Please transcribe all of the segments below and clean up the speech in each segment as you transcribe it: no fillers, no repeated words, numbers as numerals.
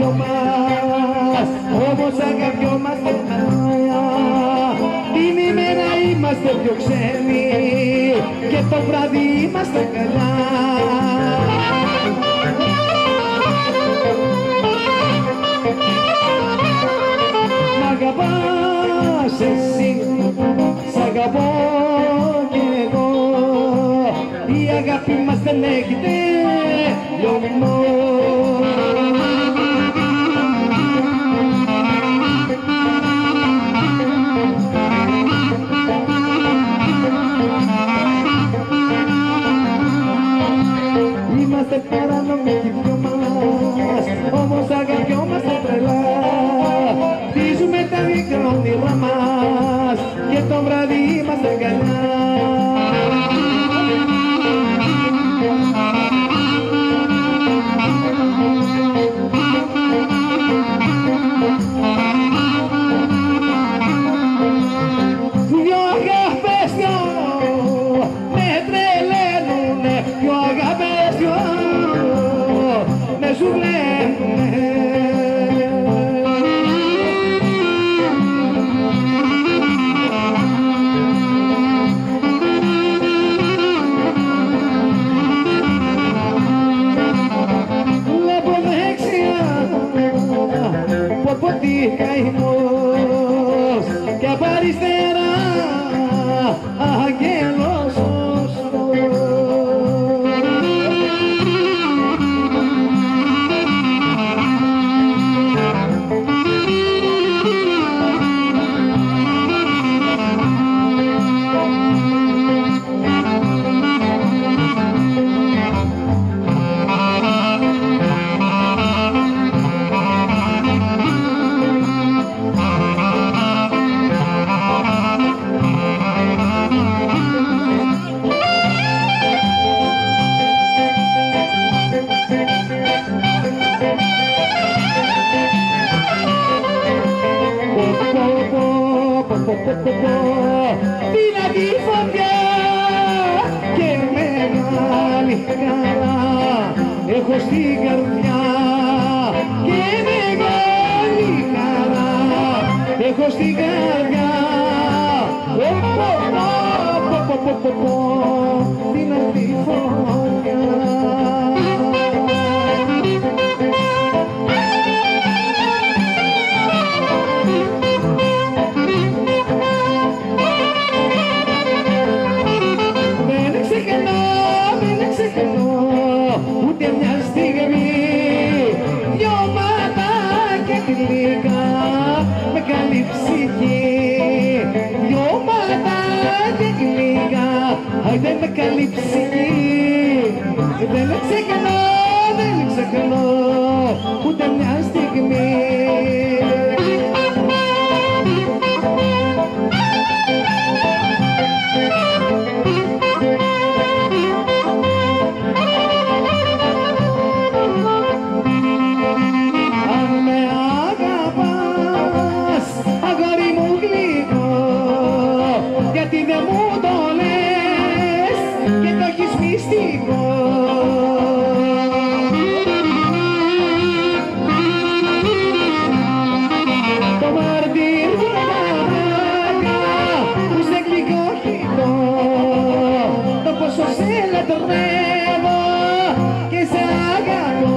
μας, όμως αγαπιόμαστε καλά. Την ημέρα είμαστε πιο ξένοι και το βράδυ είμαστε καλά. Μ' αγαπάς εσύ, σ' αγαπώ κι εγώ, η αγάπη μας δεν έχει τελειωμό. Είμαστε παράνομοι κι δυο μας, όμως αγαπιόμαστε τρελά. Χτίζουμε τα μικρά όνειρά μας και το βράδυ είμαστε καλά. Δυο αγάπες δυο με τρελαίνουνε, δυο αγάπες δυο με ζουβλαίνουνε. Βλέπω δεξιά πω τι καημός και απ' αριστερά αγγέλος σωστός. Δυνατή φωτιά και μεγάλη χαρά έχω στην καρδιά, και μεγάλη χαρά έχω στην καρδιά. Δυνατή φωτιά. Ούτε μια στιγμή, δυο ματάκια γλυκά με καλή ψυχή. Δυο ματάκια γλυκά, άιντε με καλή ψυχή. Δεν ξεχνώ, δεν ξεχνώ ούτε μια στιγμή. Γιατί δεν μου το λες και το έχεις μυστικό. Το μαρτύριο μαλάκα που σε γλυκό χειτό, το πόσο σε λατρεύω και σε αγαπώ.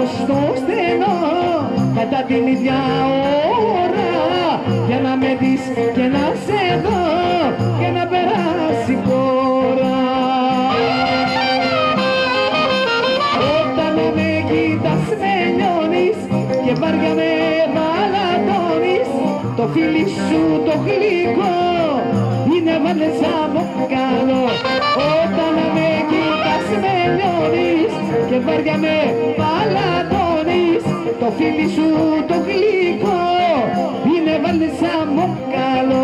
την ίδια ώρα για να με δεις και να σε δω και να περάσει ώρα. Όταν με κοιτάς με λιώνεις και βάρια με μαλατώνεις, το φίλι σου το γλυκό είναι βαλεζάμο καλό. Όταν με κοιτάς με λιώνεις και βάρια με μαλατώνεις, το φίλι σου το γλυκό είναι βαλεζάμο καλό.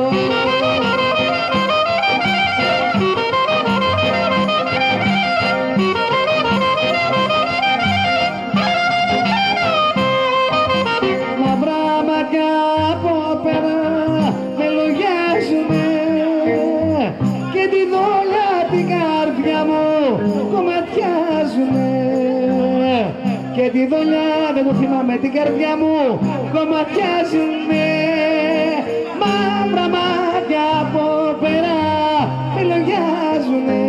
Μαυρά μάτια από πέρα με λογιάζουνε και τη δόλια την καρδιά μου κομματιάζουνε. Και τη δόλια δεν το θυμάμαι την καρδιά μου κομματιάζουνε. Μαύρα μάτια από πέρα με λογιάζουνε.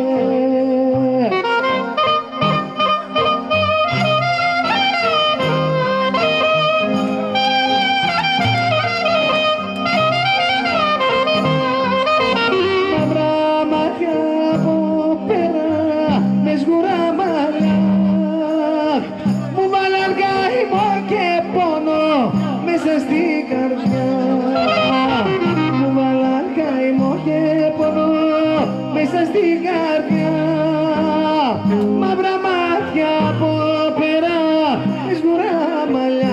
Μέσα στην καρδιά μου βάλαν καημό και πόνο, μέσα στην καρδιά μαύρα μάτια από πέρα με σγουρά μαλλιά.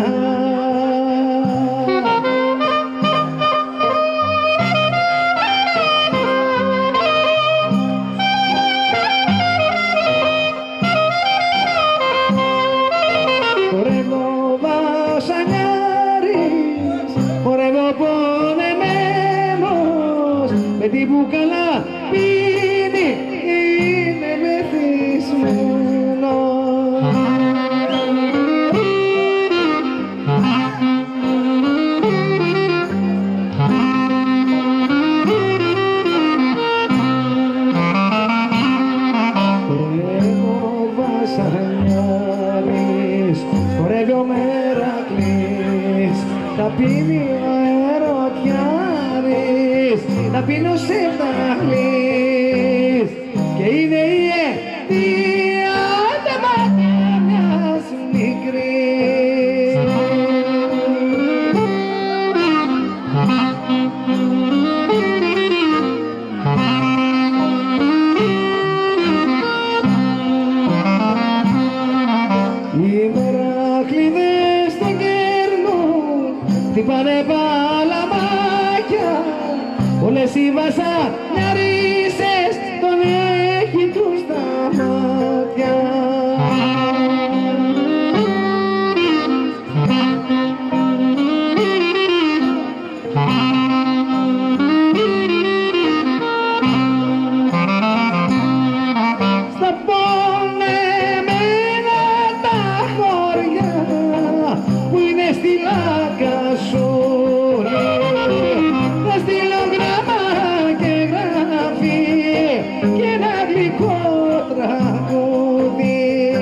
Χορεύω βασανιά, χορεύω πονεμένος, με την μπουκαλά πίνει είναι μεθυσμένος. Χορεύω βασανιάρης, χορεύει ο Μερακλής, τα πίνει ο Ερωτιάρης, τα πίνω σε ταχλής και είναι η αιτία τα μάτια μιας μικρής. Οι Μερακλείδες στον κέρνο χτυπάνε παλαμάκια, όλες οι βασανιαρίσες τον έχει τους στα μάτια. Στα πονεμένα τα χωριά που είναι στη Λακασόλη, θα στείλω γράμμα και γράφει και ένα γλυκό τραγούδι.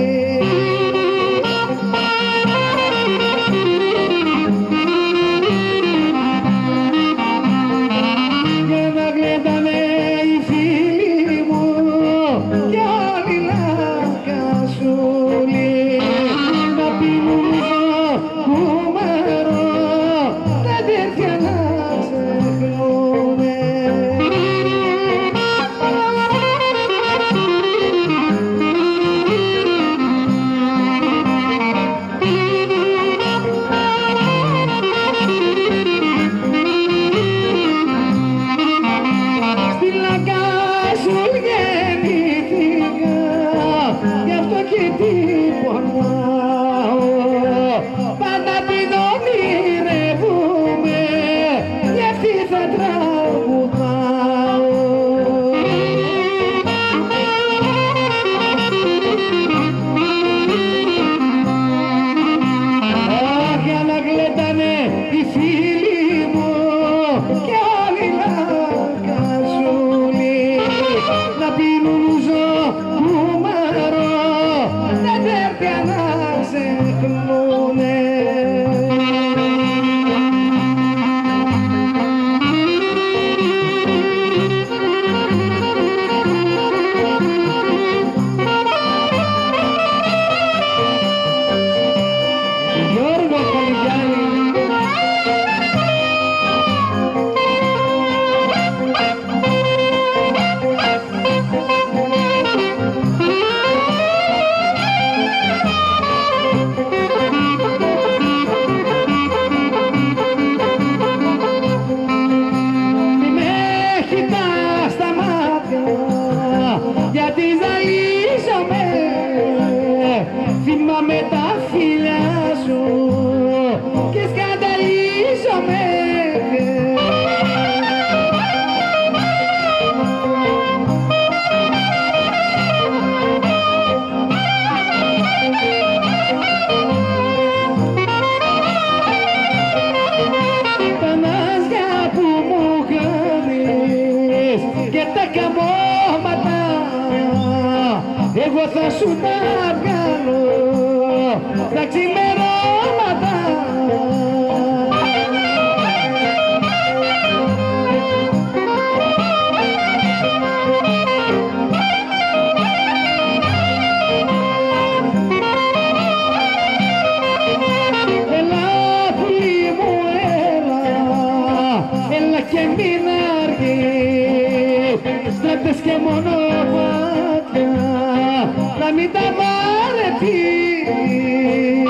Και να γλεντάνε οι φίλοι μου κι όλοι Λακασόλοι, να πίνουν κουμαρό τα τέτοια να ξεχνούνε. εγώ θα σου τα βγάλω τα ξημερώματα. Και μην αργείς, στράτες και μονοπάτια, να μην τα βαρεθείς.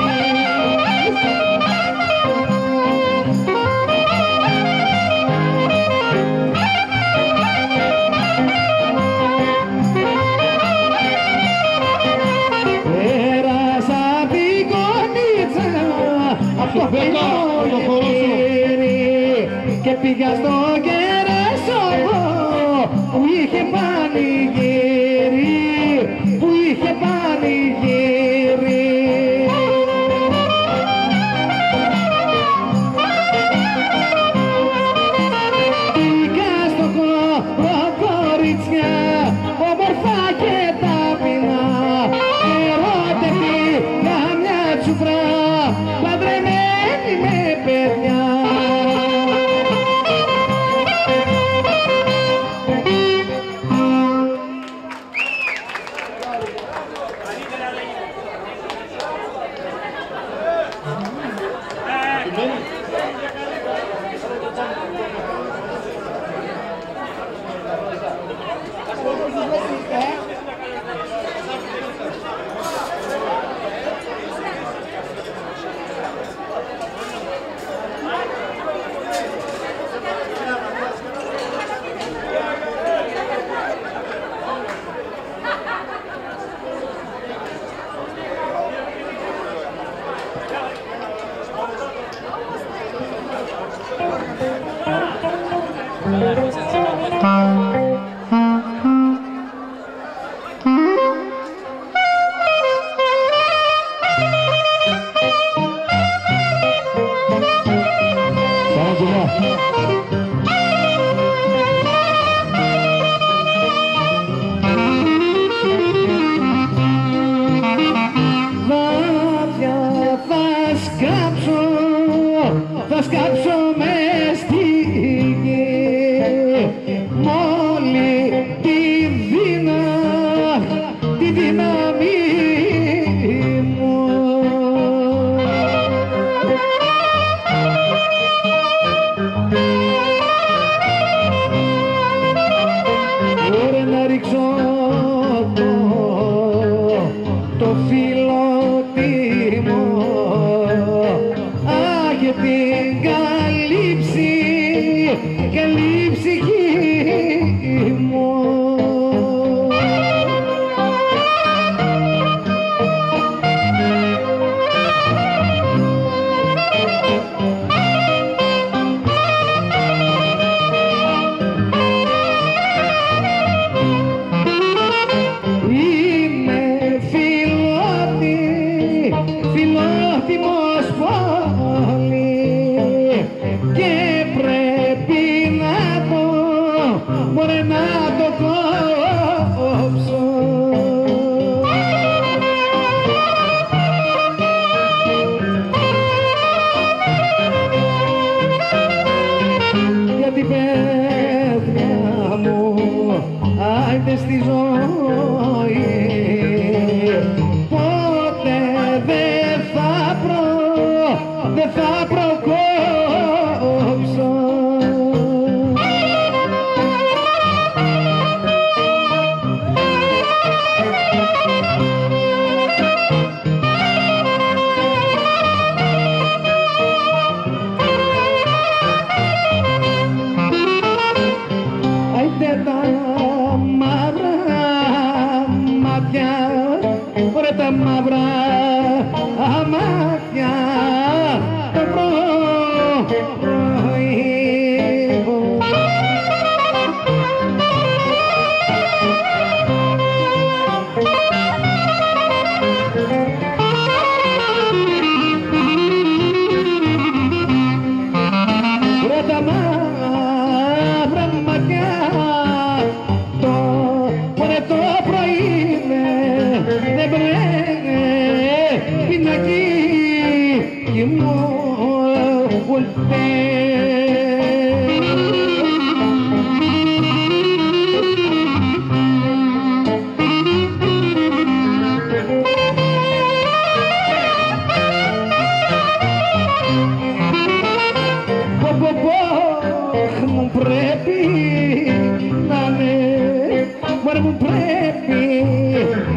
Πέρασα απ' την Κονίτσα, απ' το Πενιόνι και πήγα στο Κερασόβο που είχε πανηγύρι, που είχε πανηγύρι. Πήγα στο χώρο κορίτσια, όμορφα και ταπεινά, ερώτευτη για μια τσουφρά, παντρεμένη με παιδιά. Θα σκάψω μες στη γη μόλι τη δύναμη μου. Ωραία να ρίξω το φιλότιμο και την καλή ψυχή μου. Είμαι φιλότιμος πολύ και πρέπει να το κόψω. Γιατί παιδιά μου, άιτε στη ζωή ποτέ δεν θα προκόψω. Άιτε τα μαύρα μάτια, ωραία τα μαύρα μάτια, το πρωί. Ωραία τα μαύρα μάτια, το πρωί.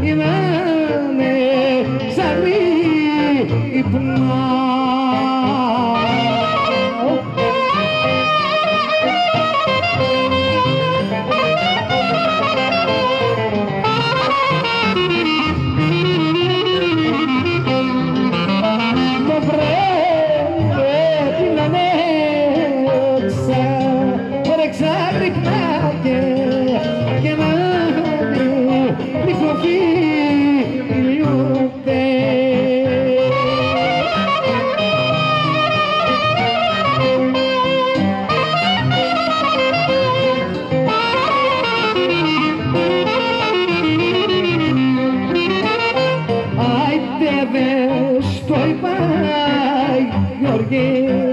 είναι ζαλή υπνά. Άιτε δες το είπα Γιώργη